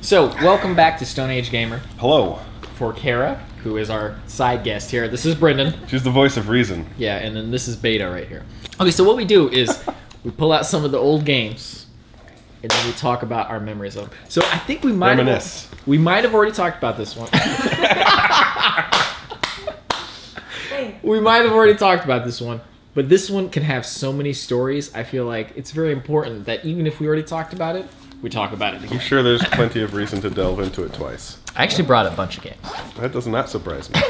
So, welcome back to Stone Age Gamer. Hello. For Kara, who is our side guest here. This is Brendan. She's the voice of reason. Yeah, and then this is Beta right here. Okay, so what we do is we pull out some of the old games, and then we talk about our memories of them. So I think we might have already talked about this one. We might have already talked about this one, but this one can have so many stories. I feel like it's very important that even if we already talked about it, we talk about it again. I'm sure there's plenty of reason to delve into it twice. I actually brought a bunch of games. That does not surprise me.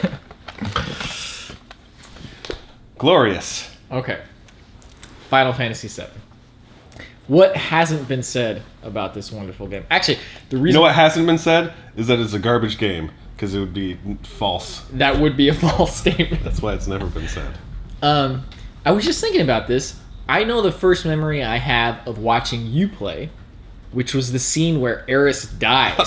Glorious. Okay. Final Fantasy VII. What hasn't been said about this wonderful game? Actually, the reason... You know what hasn't been said? Is that it's a garbage game. Because it would be false. That would be a false statement. That's why it's never been said. I was just thinking about this. I know the first memory I have of watching you play, which was the scene where Eris dies.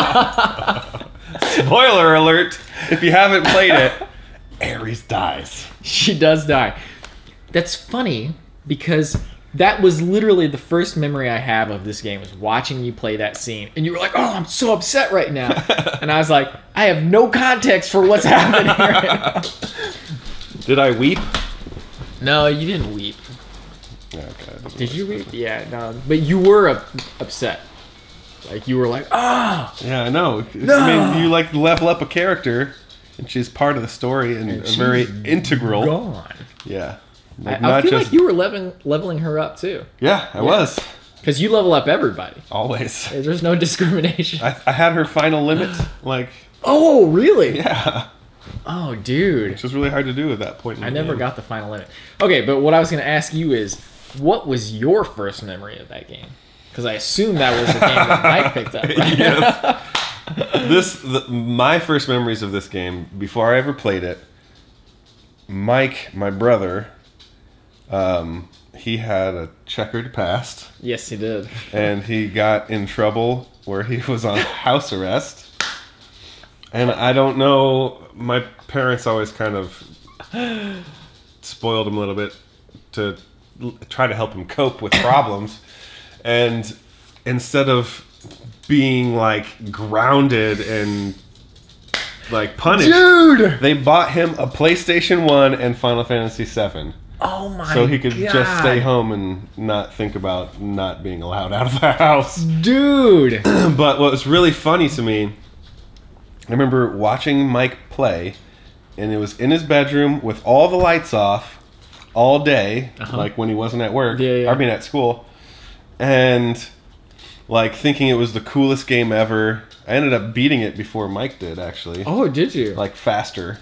Spoiler alert! If you haven't played it, Ares dies. She does die. That's funny because that was literally the first memory I have of this game, was watching you play that scene. And you were like, oh, I'm so upset right now. And I was like, I have no context for what's happening right now. Did I weep? No, you didn't weep. Okay. Did you weep? Yeah, no. But you were upset. Like, you were like, ah! Oh! Yeah, I know. No! I mean, you like level up a character, and she's part of the story and a very integral. Gone. Yeah. Like, I feel like you were leveling her up too. Yeah, I was. Because you level up everybody. Always. There's no discrimination. I had her final limit, like... Oh, really? Yeah. Oh, dude. Which was really hard to do at that point in I the never game. got the final limit. Okay, but what I was going to ask you is, what was your first memory of that game? Because I assume that was the game that Mike picked up. Right? Yes. My first memories of this game, before I ever played it, Mike, my brother... he had a checkered past. Yes, he did. And he got in trouble where he was on house arrest. And I don't know, my parents always kind of spoiled him a little bit to try to help him cope with problems. And instead of being like grounded and like punished, dude, they bought him a PlayStation 1 and Final Fantasy 7. Oh my god. So he could just stay home and not think about not being allowed out of the house. Dude! But what was really funny to me, I remember watching Mike play, and it was in his bedroom with all the lights off all day, like when he wasn't at work, I mean at school, and like thinking it was the coolest game ever. I ended up beating it before Mike did, actually. Oh, did you? Like faster.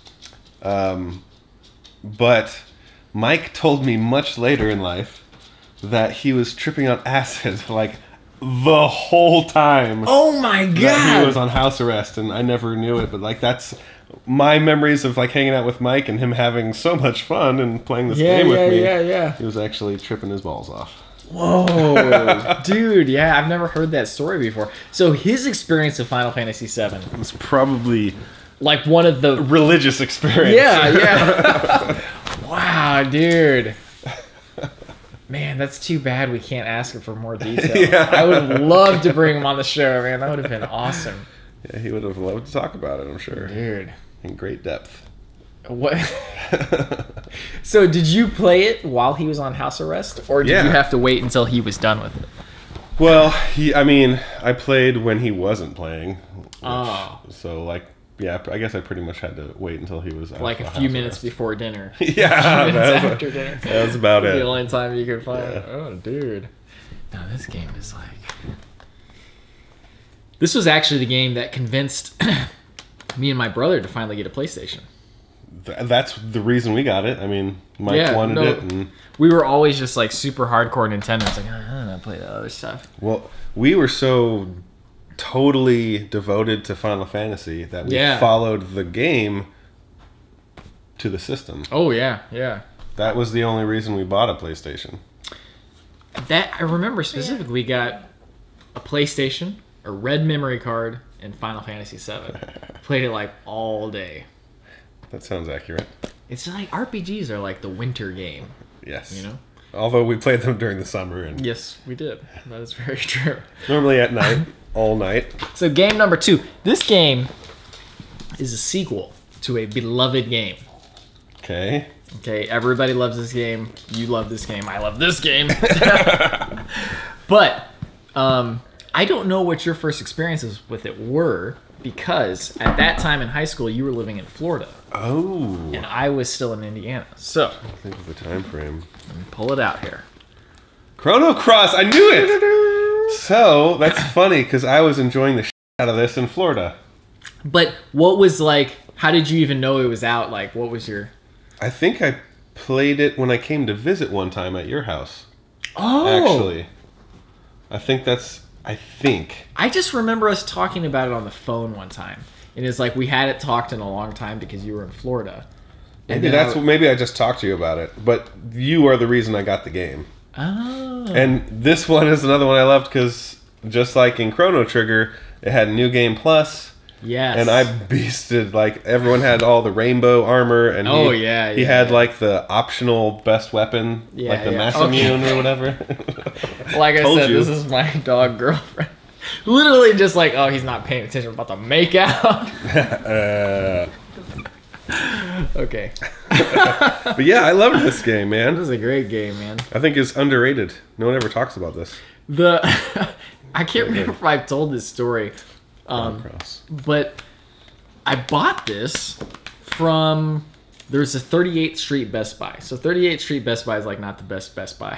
But... Mike told me much later in life that he was tripping on acid like the whole time. Oh my god! That he was on house arrest, and I never knew it. But like that's my memories of like hanging out with Mike and him having so much fun and playing this game with me. Yeah. He was actually tripping his balls off. Whoa, dude! Yeah, I've never heard that story before. So his experience of Final Fantasy VII was probably like one of the religious experience. Yeah. Wow, dude. Man, that's too bad we can't ask him for more details. Yeah. I would have loved to bring him on the show, man. That would have been awesome. Yeah, he would have loved to talk about it, I'm sure. Dude. In great depth. What? So, did you play it while he was on house arrest? Or did you have to wait until he was done with it? Well, I played when he wasn't playing. So, like, yeah, I guess I pretty much had to wait until he was like a few minutes before dinner. Yeah, after dinner. That was about it. The only time you could play it. Oh, dude. No, this game is like... This was actually the game that convinced me and my brother to finally get a PlayStation. That's the reason we got it. I mean, Mike wanted it. And... We were always just like super hardcore Nintendo. It's like, I don't know, play the other stuff. Well, we were so... totally devoted to Final Fantasy that we followed the game to the system. Oh yeah. That was the only reason we bought a PlayStation. That I remember specifically. We got a PlayStation, a red memory card, and Final Fantasy VII. Played it like all day. That sounds accurate. It's like RPGs are like the winter game. Yes. You know? Although we played them during the summer. And yes, we did. That is very true. Normally at night. all night. So game number 2. This game is a sequel to a beloved game. Okay. Okay, everybody loves this game. You love this game. I love this game. But I don't know what your first experiences with it were, because at that time in high school, you were living in Florida. Oh. And I was still in Indiana. So, think of the time frame. Let me pull it out here. Chrono Cross, I knew it! So, that's funny, because I was enjoying the shit out of this in Florida. But what was like, how did you even know it was out? Like, what was your... I think I played it when I came to visit one time at your house. Oh! Actually. I think... I just remember us talking about it on the phone one time. And it's like we hadn't talked in a long time because you were in Florida. Maybe I just talked to you about it. But you are the reason I got the game. Oh. And this one is another one I loved because just like in Chrono Trigger, it had New Game Plus. Yes. And I beasted, like, everyone had all the rainbow armor, and he had, like, the optional best weapon, like the Masamune or whatever. Like I said, this is my dog girlfriend. Literally just like, oh, he's not paying attention, we're about to make out. Okay. But yeah, I love this game, man. This is a great game, man. I think it's underrated. No one ever talks about this. I can't remember if I've told this story. But I bought this from, there's a 38th Street Best Buy. So 38th Street Best Buy is like not the best Best Buy.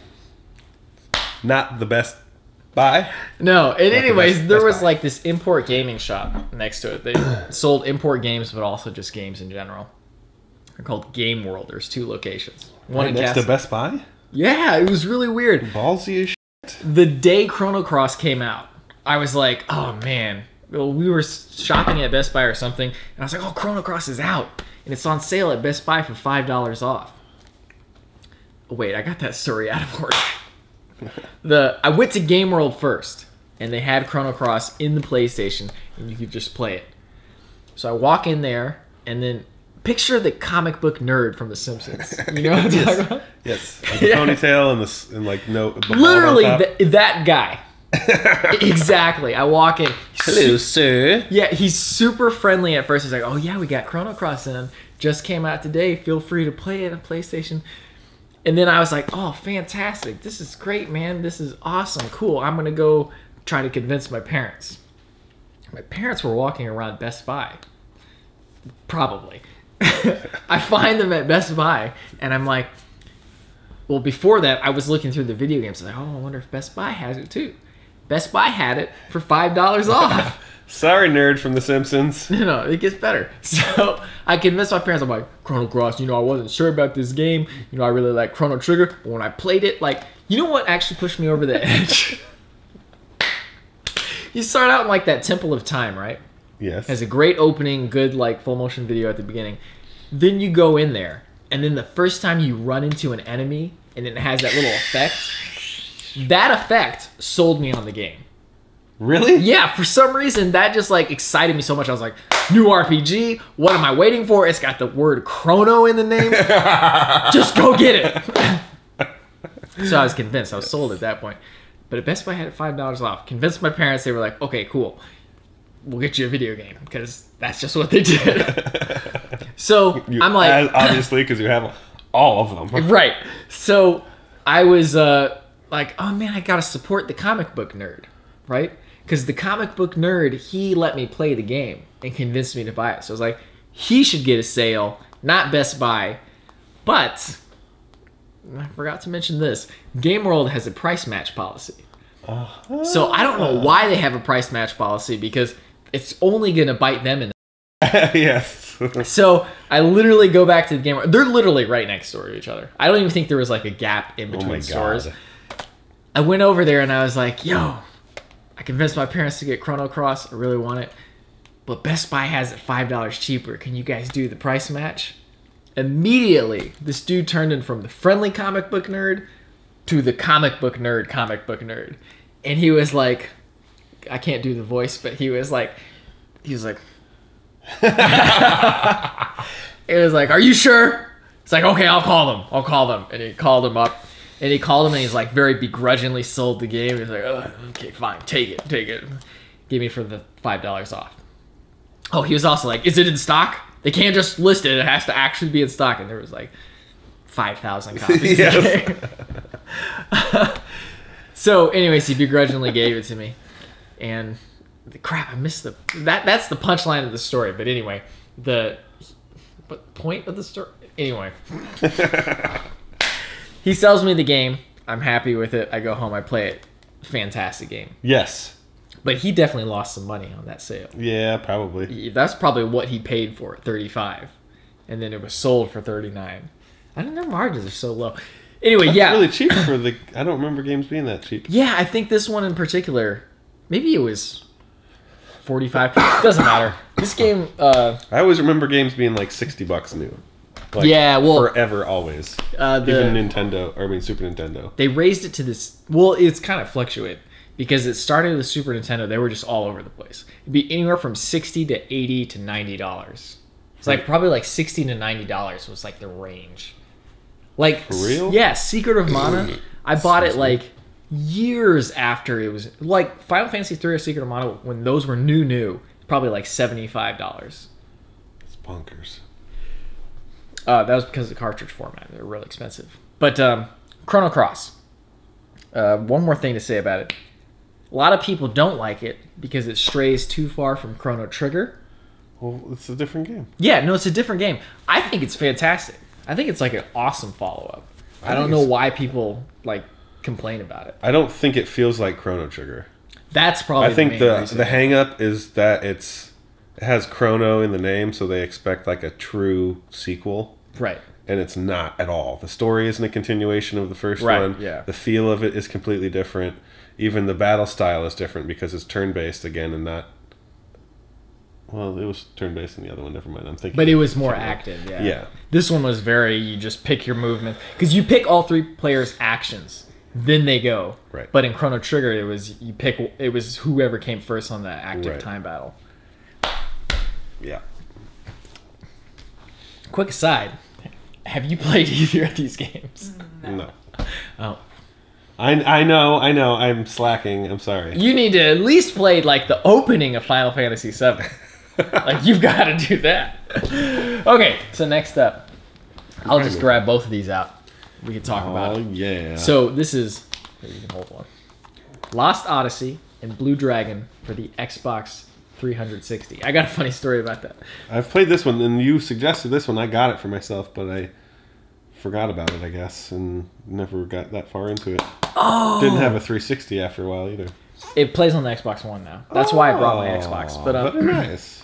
Not the best buy? No, and anyways, there was like this import gaming shop next to it. They sold import games, but also just games in general. They're called Game World. There's 2 locations. One in next to Best Buy? Yeah, it was really weird. Ballsy as shit. The day Chrono Cross came out, I was like, oh man. Well, we were shopping at Best Buy or something, and I was like, oh, Chrono Cross is out. And it's on sale at Best Buy for $5 off. Wait, I got that story out of order. I went to Game World first, and they had Chrono Cross in the PlayStation, and you could just play it. So I walk in there, and then picture the comic book nerd from The Simpsons. You know what I'm talking about? Yes. With the ponytail and like no. Literally that guy. Exactly. I walk in. Hello, sir. Yeah, he's super friendly at first. He's like, oh yeah, we got Chrono Cross in. Just came out today. Feel free to play it on PlayStation. And then I was like, oh, fantastic. This is great, man. This is awesome. Cool. I'm going to go try to convince my parents. My parents were walking around Best Buy. Probably. I find them at Best Buy, and I'm like, well, before that, I was looking through the video games. I was like, oh, I wonder if Best Buy has it too. Best Buy had it for $5 off. Sorry, nerd from The Simpsons. No, it gets better. So I convinced my parents. I'm like, Chrono Cross, I wasn't sure about this game. I really like Chrono Trigger. But when I played it, like, you know what actually pushed me over the edge? You start out in, like, that Temple of Time, right? Yes. Has a great opening, good, like, full motion video at the beginning. Then you go in there, and then the first time you run into an enemy, and then it has that little effect, that effect sold me on the game. Really? Yeah, for some reason, that just, like, excited me so much. I was like, new RPG, what am I waiting for? It's got the word Chrono in the name. Just go get it. So I was convinced. I was sold at that point. But at Best Buy had it $5 off. Convinced my parents. They were like, okay, cool. We'll get you a video game. Because that's just what they did. So I'm like... Obviously, because you have all of them. Right. So I was like, oh, man, I got to support the comic book nerd. Right? Because the comic book nerd, he let me play the game and convinced me to buy it. So I was like, he should get a sale, not Best Buy. But I forgot to mention this. Game World has a price match policy. So I don't know why they have a price match policy, because it's only going to bite them in the Yes. So I literally go back to the Game World. They're literally right next door to each other. I don't even think there was like a gap in between stores. I went over there and I was like, yo, I convinced my parents to get Chrono Cross. I really want it. But Best Buy has it $5 cheaper. Can you guys do the price match? Immediately, this dude turned in from the friendly comic book nerd to the comic book nerd. And he was like, I can't do the voice, but he was like, it was like, are you sure? It's like, okay, I'll call them. And he called him up. And he called him and he's like very begrudgingly sold the game. He's like, oh, okay, fine, take it. Give me for the $5 off. Oh, he was also like, is it in stock? They can't just list it. It has to actually be in stock. And there was like 5,000 copies. So anyways, he begrudgingly gave it to me. And crap, I missed that's the punchline of the story. But anyway, the point of the story? Anyway. He sells me the game. I'm happy with it. I go home. I play it. Fantastic game. Yes. But he definitely lost some money on that sale. Yeah, probably. That's probably what he paid for it, $35, and then it was sold for $39. I don't know, margins are so low. Anyway, That's yeah, really cheap for the. I don't remember games being that cheap. Yeah, I think this one in particular, maybe it was $45. Doesn't matter. This game. I always remember games being like $60 new. Like, yeah, well, forever, always. Even Super Nintendo. They raised it to this. Well, it's kind of fluctuated because it started with the Super Nintendo. They were just all over the place. It'd be anywhere from $60 to $80 to $90. It's like probably like $60 to $90 was like the range. Like, for real? Yeah, Secret of Mana. I bought it like years after it was like Final Fantasy 3 or Secret of Mana when those were new. Probably like $75. It's bonkers. That was because of the cartridge format. They're really expensive. But Chrono Cross. One more thing to say about it. A lot of people don't like it because it strays too far from Chrono Trigger. Well, it's a different game. Yeah, no, it's a different game. I think it's fantastic. I think it's like an awesome follow-up. I don't know why people like complain about it. I don't think it feels like Chrono Trigger. That's probably I think the hang-up is that it has Chrono in the name, so they expect like a true sequel. Right. And it's not at all. The story isn't a continuation of the first one. Yeah. The feel of it is completely different. Even the battle style is different because it's turn-based again and not... Well, it was turn-based in the other one. Never mind. I'm thinking... But it was more active, yeah. Yeah. This one was very... You just pick your movement. Because you pick all three players' actions. Then they go. Right. But in Chrono Trigger, it was whoever came first on the active time battle. Yeah. Quick aside, have you played either of these games? No. Oh. I know. I'm slacking. I'm sorry. You need to at least play like the opening of Final Fantasy VII. Like you've got to do that. Okay, so next up, I'll just grab both of these out. We can talk about it. Oh yeah. So this is here, you can hold one. Lost Odyssey and Blue Dragon for the Xbox 360. I got a funny story about that. I've played this one, and you suggested this one. I got it for myself, but I forgot about it, I guess, and never got that far into it. Oh! Didn't have a 360 after a while either. It plays on the Xbox One now. That's why I brought my Xbox. But very nice.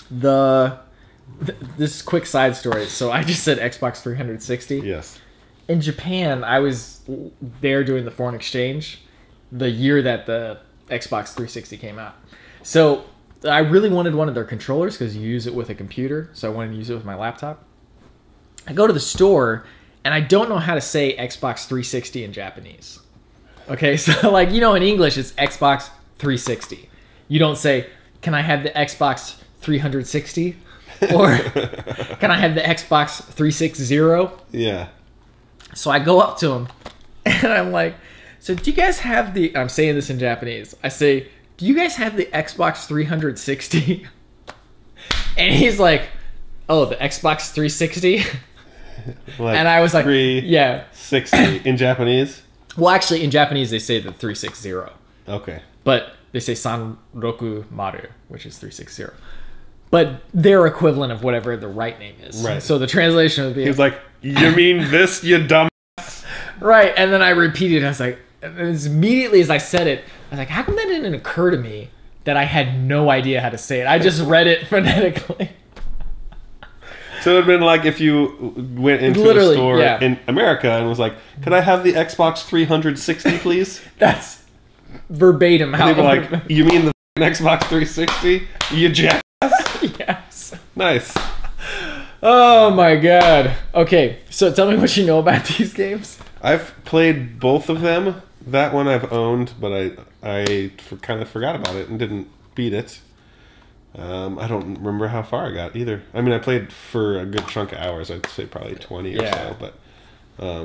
This quick side story. So I just said Xbox 360. Yes. In Japan, I was there doing the foreign exchange the year that the Xbox 360 came out. So I really wanted one of their controllers because you use it with a computer. So I wanted to use it with my laptop. I go to the store and I don't know how to say Xbox 360 in Japanese. Okay, so like, you know, in English it's Xbox 360. You don't say, can I have the Xbox 360? Or can I have the Xbox 360? Yeah. So I go up to him and I'm like, so do you guys have the, I'm saying this in Japanese. I say, do you guys have the Xbox 360? And he's like, oh, the Xbox 360? Like and I was like, 360 in Japanese? Well, actually, in Japanese, they say the 360. Okay. But they say Sanroku Maru, which is 360. But their equivalent of whatever the right name is. Right. So the translation would be... He was like, you mean this, you dumb... Right. And then I repeated. I was like... As immediately as I said it, I was like, how come that didn't occur to me that I had no idea how to say it? I just read it phonetically. So it would have been like if you went into a store in America and was like, could I have the Xbox 360, please? That's verbatim how they'd be like, you mean the Xbox 360? You jackass? Yes. Nice. Oh my god. Okay, so tell me what you know about these games. I've played both of them. That one I've owned, but I kind of forgot about it and didn't beat it. I don't remember how far I got either. I mean, I played for a good chunk of hours. I'd say probably 20 or so, but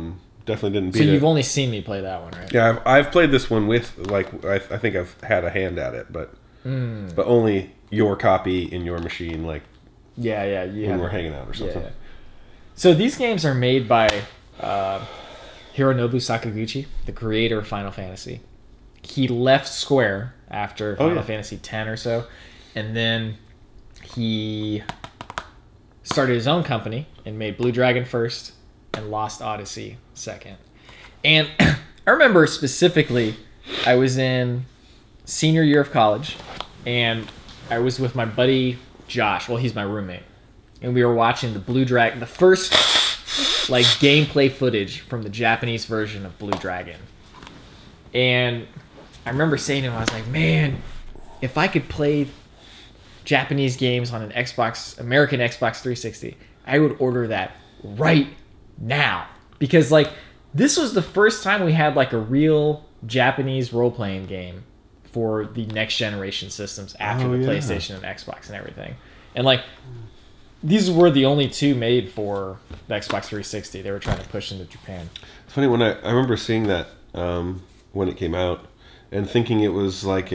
definitely didn't beat So it. you've only seen me play that one, right? Yeah, I've played this one with, like, I think I've had a hand at it, but only your copy in your machine, like, Yeah, when we're hanging out or something. Yeah. So these games are made by Hironobu Sakaguchi, the creator of Final Fantasy. He left Square after Final Fantasy X or so, and then he started his own company and made Blue Dragon first and Lost Odyssey second. And I remember specifically, I was in senior year of college, and I was with my buddy Josh. Well, he's my roommate, and we were watching the Blue Dragon, the first like gameplay footage from the Japanese version of Blue Dragon. And I remember saying to him, I was like, man, if I could play Japanese games on an American Xbox 360, I would order that right now. Because like this was the first time we had like a real Japanese role-playing game for the next generation systems after the PlayStation and Xbox and everything. And like these were the only two made for the Xbox 360. They were trying to push into Japan. It's funny, when I remember seeing that when it came out and thinking it was like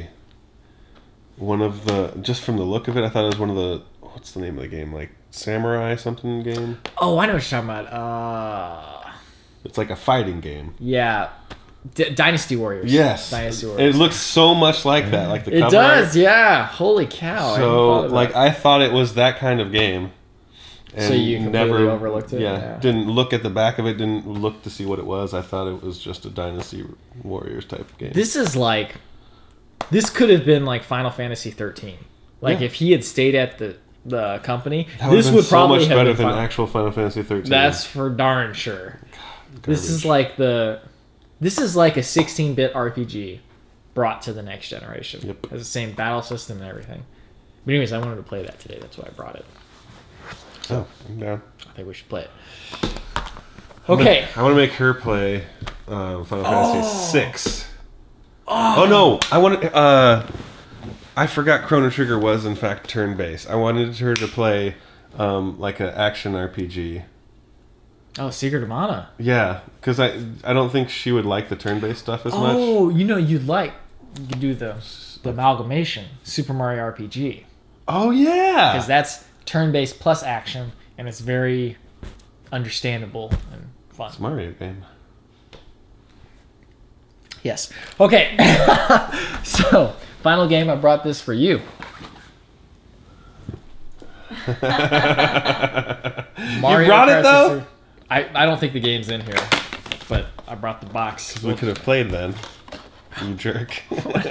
one of the, just from the look of it, I thought it was one of the, what's the name of the game? Like Samurai something game? Oh, I know what you're talking about. It's like a fighting game. Yeah. Dynasty Warriors. Yes. Dynasty Warriors. It looks so much like that. Like the cover It does, art. yeah. Holy cow. So, like, I thought it was that kind of game. And so you completely overlooked it? Yeah. Didn't look at the back of it, didn't look to see what it was. I thought it was just a Dynasty Warriors type of game. This is like, this could have been like Final Fantasy 13. Like, if he had stayed at the company, this would probably so much have better been than actual Final Fantasy 13. That's for darn sure. God, this is like a 16-bit RPG brought to the next generation. Yep. It has the same battle system and everything. But anyways, I wanted to play that today. That's why I brought it. So, I'm down. I think we should play it. Okay. I want to make her play Final Fantasy 6. Oh no! I forgot Chrono Trigger was in fact turn-based. I wanted her to play like an action RPG. Oh, Secret of Mana. Yeah, because I don't think she would like the turn-based stuff as much. Oh, you could do the amalgamation, Super Mario RPG. Oh yeah, Because that's turn-based plus action, and it's very understandable and fun. it's a Mario game. Yes. Okay. So, final game. I brought this for you. Mario You brought Kart it though? 64. I don't think the game's in here, but I brought the box. We could have played then. You jerk.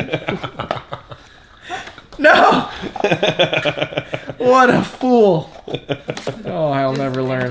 No! What a fool! Oh, I'll never learn.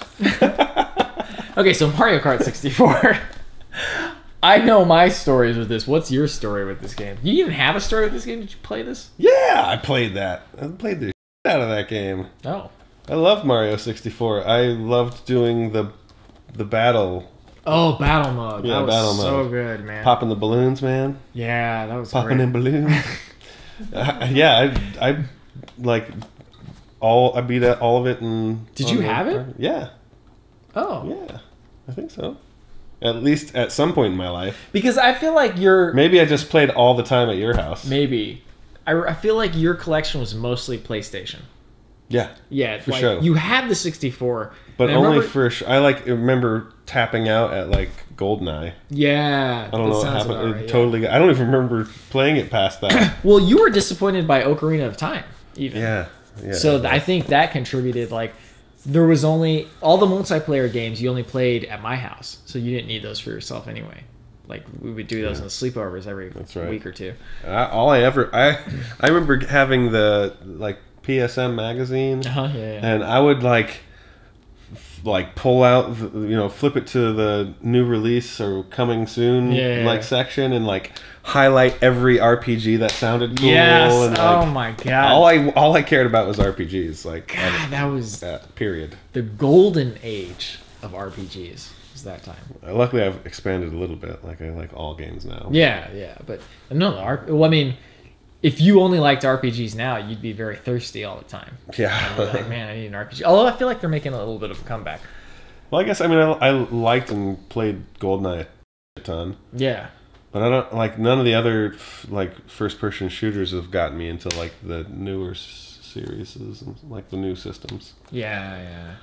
Okay, so Mario Kart 64. I know my stories with this. What's your story with this game? Do you even have a story with this game? Did you play this? Yeah, I played that. I played the shit out of that game. Oh. I loved Mario 64. I loved doing the battle. Oh, battle mode. Yeah, that was battle so mode. good, man. Popping the balloons, man. Yeah, that was Popping great. in balloons. Yeah, I like I beat all of it. Did you have it? Yeah. Oh. Yeah, I think so. At least at some point in my life. Because I feel like Maybe I just played all the time at your house. Maybe. I feel like your collection was mostly PlayStation. Yeah. Yeah, for like, sure. You had the 64. But and only for I remember tapping out at like GoldenEye. Yeah. I don't know what happened. I don't even remember playing it past that. Well, you were disappointed by Ocarina of Time, even. Yeah. So I think that contributed. Like, there was only all the multiplayer games you only played at my house, so you didn't need those for yourself anyway. Like, we would do those in the sleepovers every week or two. I remember having the like PSM magazine, and I would like pull out, flip it to the new release or coming soon section and like highlight every RPG that sounded cool. Yes. And, oh my god. All I cared about was RPGs. Like, God, that was period. The golden age of RPGs was that time. Luckily, I've expanded a little bit. Like, I like all games now. Yeah, but no. Well, I mean, if you only liked RPGs now, you'd be very thirsty all the time. Yeah. Like, man, I need an RPG. Although I feel like they're making a little bit of a comeback. Well, I guess I liked and played GoldenEye a ton. Yeah. But I don't like none of the other like first-person shooters have gotten me into like the newer series and like the new systems. Yeah.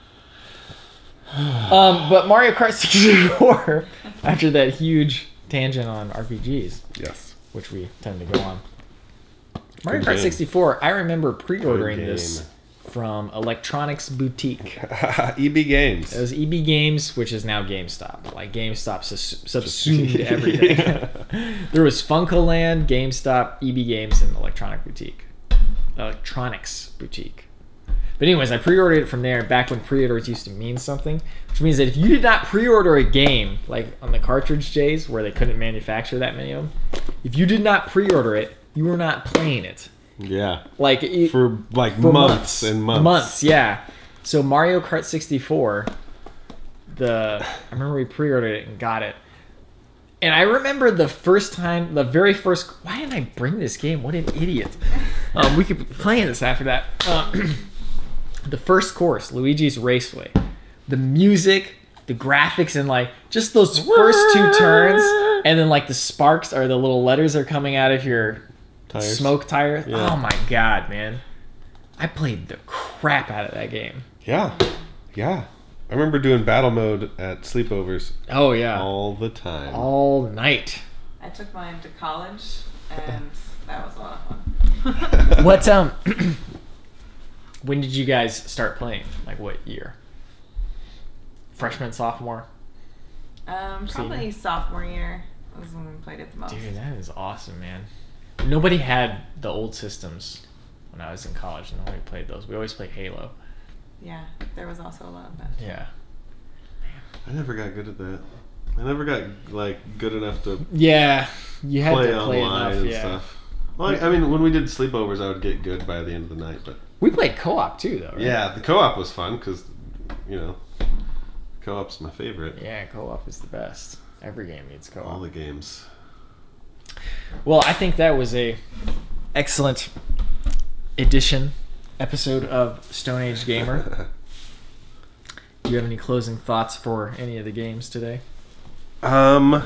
But Mario Kart 64, after that huge tangent on RPGs, yes, which we tend to go on. Mario Kart 64, I remember pre-ordering this from Electronics Boutique. EB Games. It was EB Games, which is now GameStop. Like GameStop subsumed everything. There was FuncoLand, GameStop, EB Games, and Electronics Boutique. But anyways, I pre-ordered it from there back when pre-orders used to mean something, which means that if you did not pre-order a game, like on the cartridge days where they couldn't manufacture that many of them, if you did not pre-order it, you were not playing it. Yeah. Like for months and months. Months, yeah. So Mario Kart 64, I remember we pre-ordered it and got it. And I remember the very first, why didn't I bring this game? What an idiot. We could be playing this after that. The first course, Luigi's Raceway. The music, the graphics, and like just those first two turns, and then like the sparks or the little letters are coming out of your smoke tire. Yeah. Oh my god, man. I played the crap out of that game. Yeah. I remember doing battle mode at sleepovers. Oh yeah. All the time. All night. I took mine to college, and that was a lot of fun. What when did you guys start playing? Like what year? Freshman, sophomore? Probably sophomore year was when we played it the most. Dude, that is awesome, man. Nobody had the old systems when I was in college. Nobody played those. We always played Halo. Yeah, there was also a lot of that. Yeah. I never got good at that. I never got like good enough to you had play to play online enough, and stuff. Well, I mean, when we did sleepovers, I would get good by the end of the night. But we played co-op too, though. Right? Yeah, the co-op was fun because, co-op's my favorite. Yeah, co-op is the best. Every game needs co-op. All the games. Well, I think that was a excellent episode of Stone Age Gamer. Do you have any closing thoughts for any of the games today? No.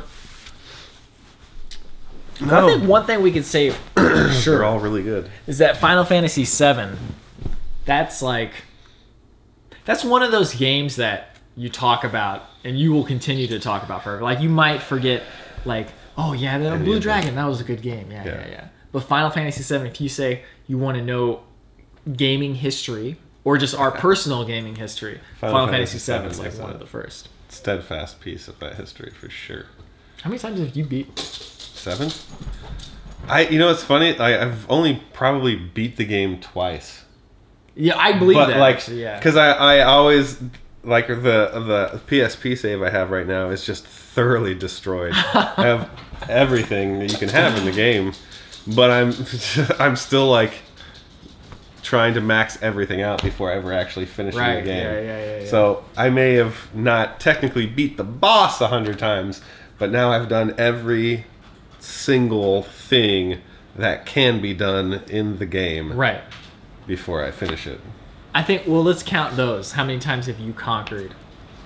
I think one thing we could say for sure, they're all really good, is that Final Fantasy VII. That's one of those games that you talk about and you will continue to talk about forever. Like you might forget, like, oh yeah, the Blue Dragon, that was a good game. Yeah. But Final Fantasy VII, if you say you want to know gaming history or just our personal gaming history, Final Fantasy VII is like one of the first. Steadfast piece of that history for sure. How many times have you beat 7? It's funny. I've only probably beat the game twice. Yeah, I believe that. Like, actually, yeah. Because I always like the PSP save I have right now is just thoroughly destroyed. I have everything that you can have in the game, but I'm still like trying to max everything out before ever actually finishing the game. Yeah. So I may have not technically beat the boss 100 times, but now I've done every single thing that can be done in the game. Right. Before I finish it. I think, well, let's count those. How many times have you conquered?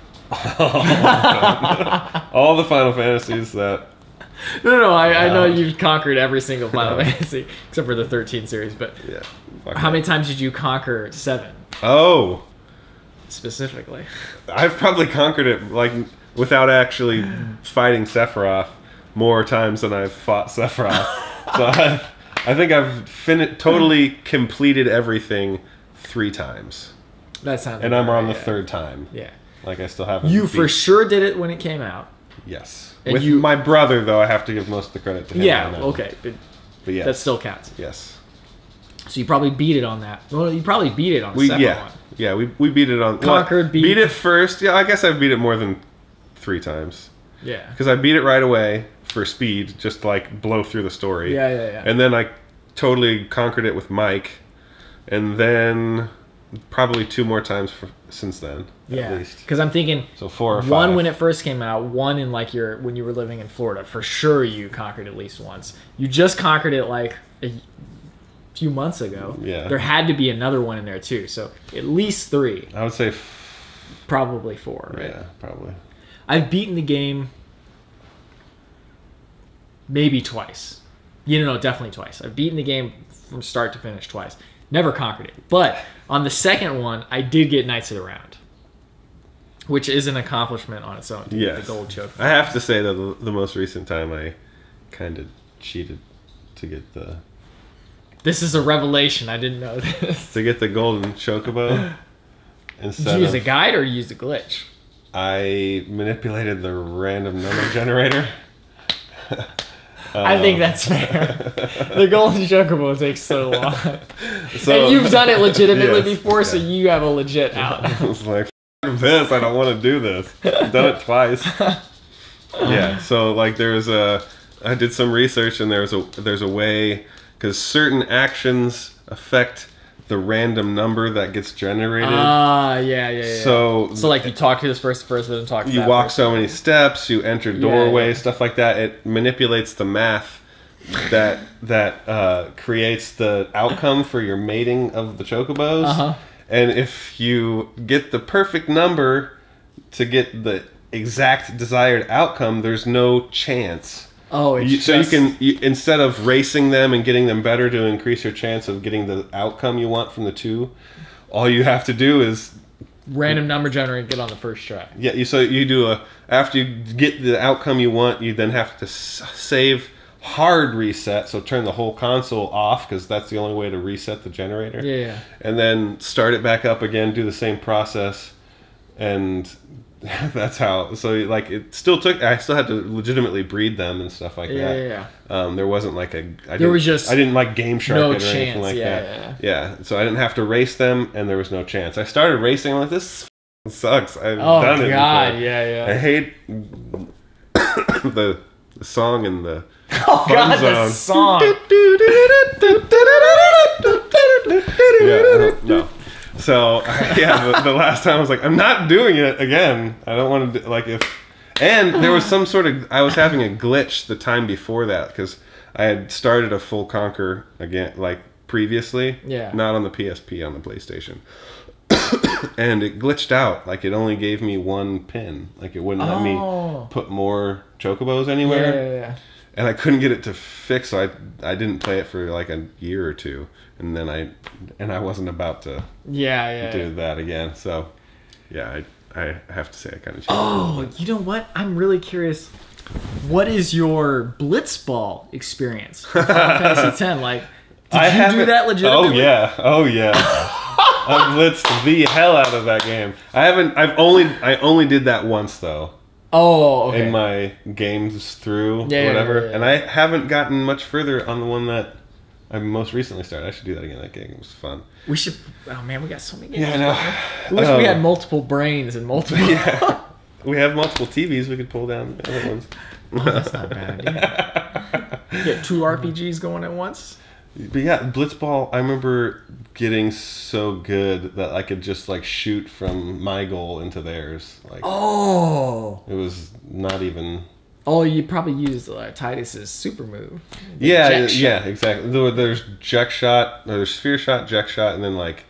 All the Final Fantasies that... No, I know you've conquered every single Final Fantasy, except for the 13 series, but yeah, how many times did you conquer 7? Oh. Specifically. I've probably conquered it, like, without actually fighting Sephiroth more times than I've fought Sephiroth. So I think I've totally completed everything 3 times. That sounds. And I'm on the 3rd time. Yeah. Like I still haven't. You for sure did it when it came out. Yes. And with my brother, though, I have to give most of the credit to him. Yeah. Okay. But yeah. That still counts. Yes. So you probably beat it on that. Well, you probably beat it on the second one. Yeah. We beat it on. Conquered. Beat it first. Yeah. I guess I've beat it more than 3 times. Yeah. Because I beat it right away for speed, just to, like, blow through the story. Yeah. And then I totally conquered it with Mike, and then probably 2 more times since then. Yeah. At least. Because I'm thinking. So 4 or 5. 1 when it first came out. 1 in like when you were living in Florida. For sure, you conquered at least once. You just conquered it like a few months ago. Yeah. There had to be another one in there too. So at least 3. I would say Probably 4, right? Yeah, probably. I've beaten the game maybe twice. No, definitely twice. I've beaten the game from start to finish twice. Never conquered it. But on the second one, I did get Knights of the Round, which is an accomplishment on its own. Yes. The gold choke. I have to say that the most recent time I kind of cheated to get the... This is a revelation. I didn't know this. To get the golden chocobo. Did you use a guide or use a glitch? I manipulated the random number generator. I think that's fair. The golden chocobo takes so long. And you've done it legitimately before, so you have a legit out. I was like, F this, I don't want to do this. I've done it twice. Yeah, so like I did some research and there's a way, because certain actions affect the random number that gets generated. Yeah. So like you talk to this person first, then talk to you that walk person. so many steps, you enter doorways, stuff like that. It manipulates the math that creates the outcome for your mating of the chocobos. And if you get the perfect number to get the exact desired outcome, there's no chance. You can instead of racing them and getting them better to increase your chance of getting the outcome you want from the two, all you have to do is random number generator and get on the first try. Yeah, so you do after you get the outcome you want, you then have to save hard reset, so turn the whole console off because that's the only way to reset the generator. Yeah. And then start it back up again, do the same process, and that's how. So like it still took. I still had to legitimately breed them and stuff like that. Yeah. There wasn't like I didn't like Game Shark it or anything like that. Yeah. So I didn't have to race them, and there was no chance. I started racing. I'm like, this sucks. I've done it. Oh God, yeah. I hate the song and the the song. No. So the last time I was like, I'm not doing it again. I don't want to and there was some sort of, I was having a glitch the time before that because I had started a full Conquer again, like previously. Yeah. Not on the PSP, on the PlayStation. And it glitched out. Like it only gave me one pin. Like it wouldn't let me put more chocobos anywhere. Yeah. And I couldn't get it to fix, so I didn't play it for like a year or two, and then I wasn't about to do that again. So yeah, I have to say I kind of changed. Oh, you know what? I'm really curious. What is your Blitzball experience? Final Fantasy X. Like, did you do that legitimately? Oh yeah. I blitzed the hell out of that game. I only did that once though. Oh, okay. In my games through whatever. And I haven't gotten much further on the one that I most recently started. I should do that again. That game was fun. We should. Oh man, we got so many games. Yeah, I know. I wish we had multiple brains and multiple. Yeah. We have multiple TVs. We could pull down the other ones. Oh, that's not a bad idea. Get 2 RPGs going at once. But yeah, Blitzball, I remember getting so good that I could just like shoot from my goal into theirs. Like, it was not even. Oh, you probably used Titus's super move. Yeah, exactly. There's Jack Shot, there's Sphere Shot, Jack Shot, and then like,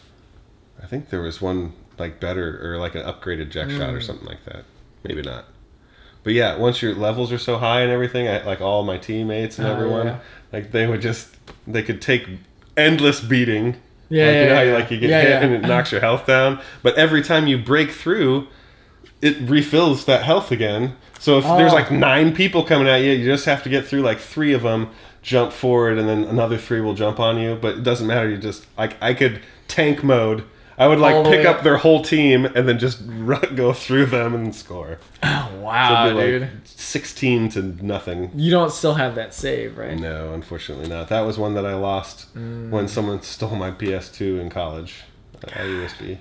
I think there was one like better or like an upgraded Jack Shot or something like that. Maybe not. But yeah, once your levels are so high and everything, like all my teammates and everyone, like they could take endless beating. You know how you get hit and it knocks your health down. But every time you break through, it refills that health again. So if there's like 9 people coming at you, you just have to get through like 3 of them, jump forward, and then another 3 will jump on you. But it doesn't matter. You just like I could tank mode. I would like pick up their whole team and then just go through them and score. Oh, wow, so dude. Like 16 to nothing. You don't still have that save, right? No, unfortunately not. That was one that I lost when someone stole my PS2 in college. USB.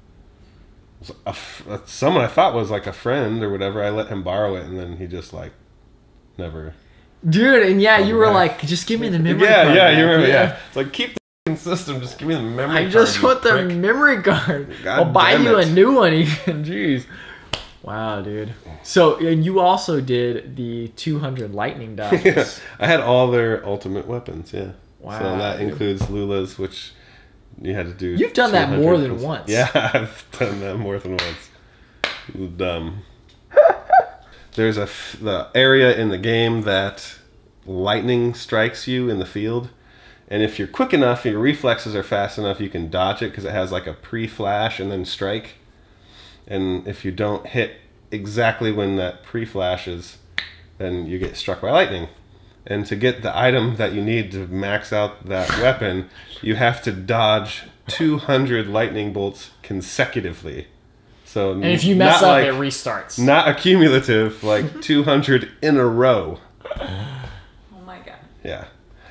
Someone I thought was like a friend or whatever. I let him borrow it, and then he just like never. Dude, and you were like, just give me the memory card. You remember? Yeah, it's like keep the system. Just give me the memory card. I just want the memory card. I'll buy you a new one. Even. Jeez. Wow, dude. So, and you also did the 200 lightning dodges. Yeah, I had all their ultimate weapons. Yeah. Wow. So that includes Lula's, which You had to do. You've done that 200 more than plus- once. Yeah, I've done that more than once. It was dumb. There's the area in the game that lightning strikes you in the field, and if you're quick enough, your reflexes are fast enough, you can dodge it because it has like a pre-flash and then strike. And if you don't hit exactly when that pre-flashes, then you get struck by lightning. And to get the item that you need to max out that weapon, you have to dodge 200 lightning bolts consecutively. So And if you mess up, it restarts. Not accumulative, like 200 in a row. Oh my god. Yeah.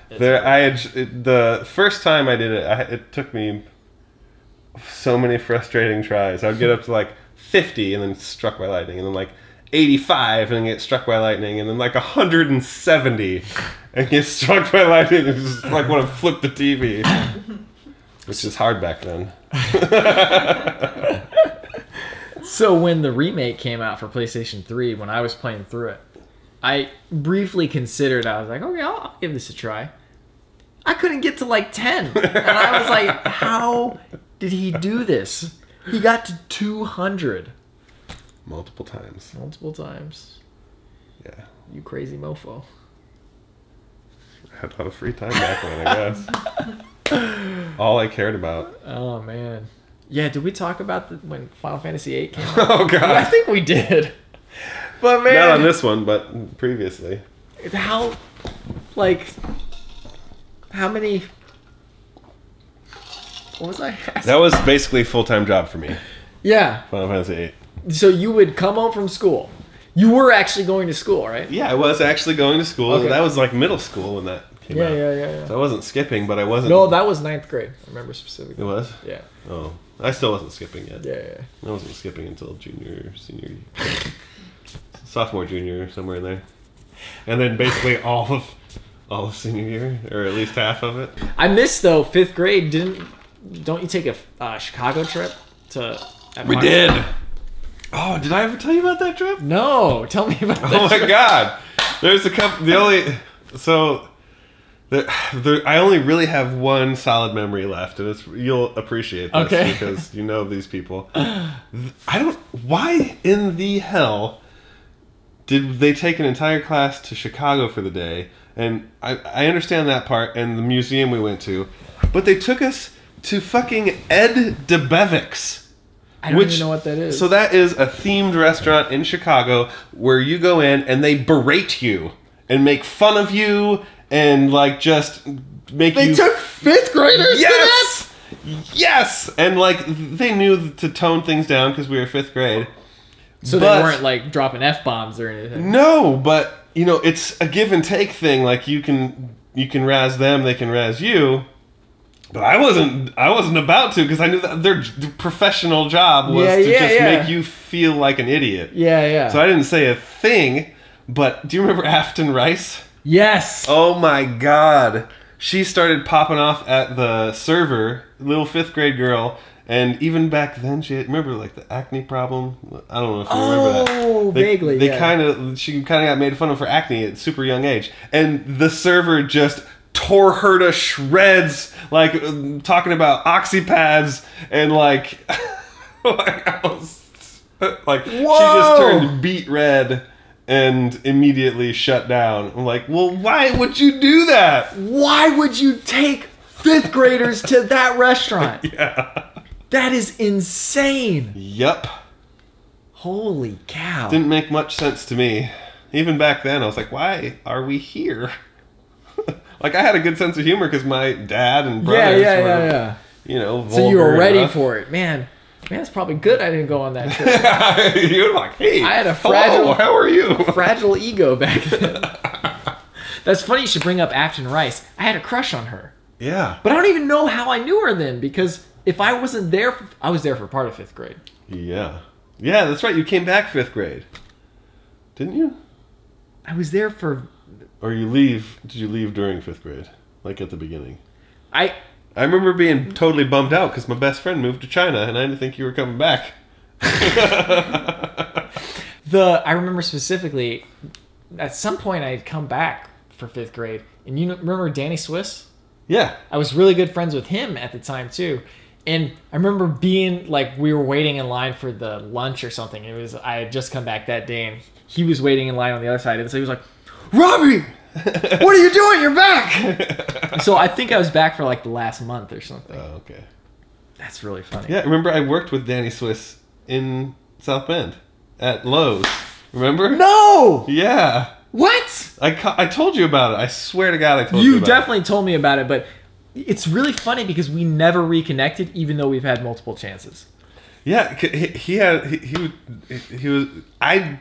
The first time I did it, it took me so many frustrating tries. I would get up to like 50 and then struck by lightning, and then like 85 and then get struck by lightning, and then like 170 and get struck by lightning. It's just like when I flipped the TV, which is hard back then. So when the remake came out for PlayStation 3, when I was playing through it, I briefly considered, I was like, okay, I'll give this a try. I couldn't get to like 10. And I was like, how did he do this? He got to 200. Multiple times. Multiple times. Yeah. You crazy mofo. I had a lot of free time back then, I guess. All I cared about. Oh, man. Yeah, did we talk about when Final Fantasy VIII came out? Oh, God. I think we did. But, man. Not on this one, but previously. How many... What was I asking? That was basically a full-time job for me. Yeah. Final Fantasy VIII. So you would come home from school. You were actually going to school, right? Yeah, I was actually going to school. Okay. That was like middle school when that came out. Yeah. So I wasn't skipping, but I wasn't... No, that was 9th grade. I remember specifically. It was? Yeah. Oh. I still wasn't skipping yet. Yeah. I wasn't skipping until junior, senior, sophomore, junior, somewhere in there. And then basically all of senior year, or at least half of it. I missed, though, 5th grade. Don't you take a Chicago trip to... We did. Oh, did I ever tell you about that trip? No, tell me about that. Oh my trip. God! There's a couple. I only really have one solid memory left, and you'll appreciate this Okay. because you know these people. Why in the hell did they take an entire class to Chicago for the day? And I understand that part and the museum we went to, but they took us to fucking Ed DeBevick's. I don't even know what that is. So that is a themed restaurant in Chicago where you go in and they berate you and make fun of you and like just make you... They took 5th graders Yes! Yes! And like they knew to tone things down because we were 5th grade. So But- they weren't like dropping F-bombs or anything. No, but you know, it's a give and take thing. Like you can razz them, they can razz you. But I wasn't about to because I knew that their professional job was to just make you feel like an idiot. Yeah. So I didn't say a thing. But do you remember Afton Rice? Yes. Oh my God. She started popping off at the server, little 5th grade girl. And even back then, remember like the acne problem? I don't know if you remember that. Oh, vaguely, She yeah. kind of got made fun of for acne at a super young age. And the server just tore her to shreds, like talking about oxypads and like, she just turned beet red and immediately shut down. I'm like, well, why would you do that? Why would you take 5th graders to that restaurant? Yeah. That is insane. Yep. Holy cow. Didn't make much sense to me. Even back then, I was like, why are we here? Like, I had a good sense of humor because my dad and brothers were, you know, So you were vulgar ready enough. for it. Man, it's probably good I didn't go on that trip. You were like, hey, I had a hello, how are you? fragile ego back then. That's funny you should bring up Afton Rice. I had a crush on her. Yeah. But I don't even know how I knew her then, because if I wasn't there, I was there for part of 5th grade. Yeah. Yeah, that's right. You came back 5th grade. Didn't you? I was there for... Or did you leave during 5th grade? Like at the beginning? I remember being totally bummed out because my best friend moved to China and I didn't think you were coming back. I remember specifically, at some point I had come back for 5th grade, and you remember Danny Swiss? Yeah. I was really good friends with him at the time too. And I remember being like, we were waiting in line for the lunch or something. I had just come back that day, and he was waiting in line on the other side. And so he was like, Robbie, what are you doing? You're back. So I think I was back for like the last month or something. Oh, okay. That's really funny. Yeah, remember I worked with Danny Swiss in South Bend at Lowe's. Remember? No! Yeah. What? I told you about it. I swear to God I told you about it. You definitely told me about it, but it's really funny because we never reconnected, even though we've had multiple chances. Yeah, he was. I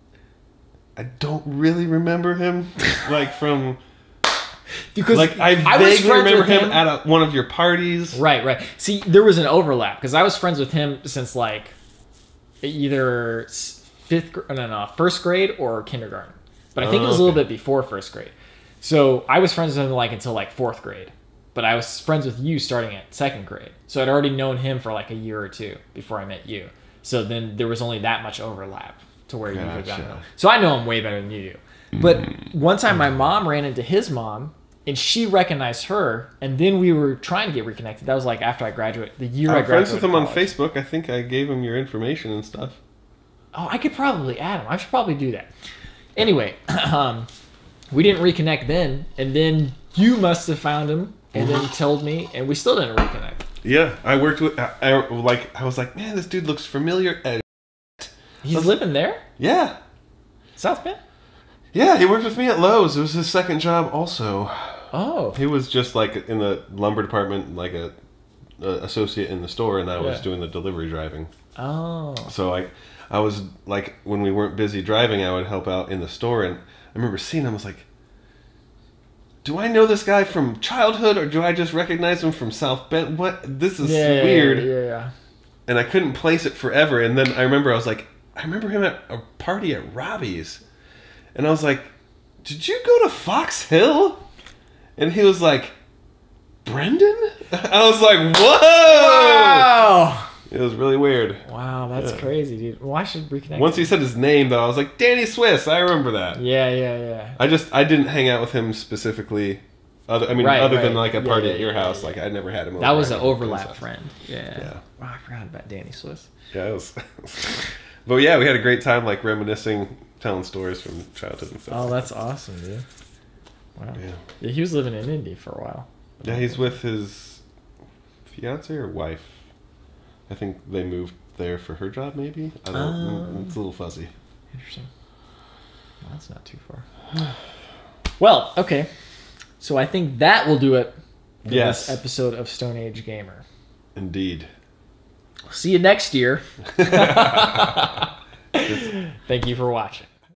don't really remember him, like from. Because like I vaguely remember him at one of your parties. Right. See, there was an overlap because I was friends with him since like either first grade or kindergarten. But I think it was a little bit before first grade. So I was friends with him like until like fourth grade. But I was friends with you starting at second grade. So I'd already known him for like a year or two before I met you. So then there was only that much overlap to where you could have gotten him. So I know him way better than you do. But one time my mom ran into his mom, and she recognized her, and then we were trying to get reconnected. That was like after I graduated, the year I graduated. I'm friends with him on Facebook. I think I gave him your information and stuff. Oh, I could probably add him. I should probably do that. Anyway, we didn't reconnect then, and then you must have found him and then told me, and we still didn't reconnect. Yeah, I worked with. I was like, man, this dude looks familiar. He's living there? Yeah. South Bend? Yeah, he worked with me at Lowe's. It was his second job also. Oh. He was just like in the lumber department, like a associate in the store, and I was doing the delivery driving. Oh. So I was like, when we weren't busy driving, I would help out in the store, and I remember seeing him. I was like, do I know this guy from childhood, or do I just recognize him from South Bend? What? This is weird. Yeah. And I couldn't place it forever. And then I remember I remember him at a party at Robbie's. And I was like, did you go to Fox Hill? And he was like, Brendan? I was like, whoa! Wow! It was really weird. Wow, that's crazy, dude. Well, I should reconnect. Once he said his name, though, I was like, Danny Swiss. I remember that. Yeah. I didn't hang out with him specifically. Other than like a party at your house. Like I never had him over. That was an overlap friend. Yeah. Wow, I forgot about Danny Swiss. Yeah, it was. But yeah, we had a great time, like reminiscing, telling stories from childhood and stuff. Oh, that's awesome, dude. Wow. Yeah, he was living in Indy for a while. Yeah, he's with his fiance or wife. I think they moved there for her job, maybe. I don't. It's a little fuzzy. Interesting. Well, that's not too far. Well, okay. So I think that will do it for this episode of Stone Age Gamer. Indeed. See you next year. Thank you for watching.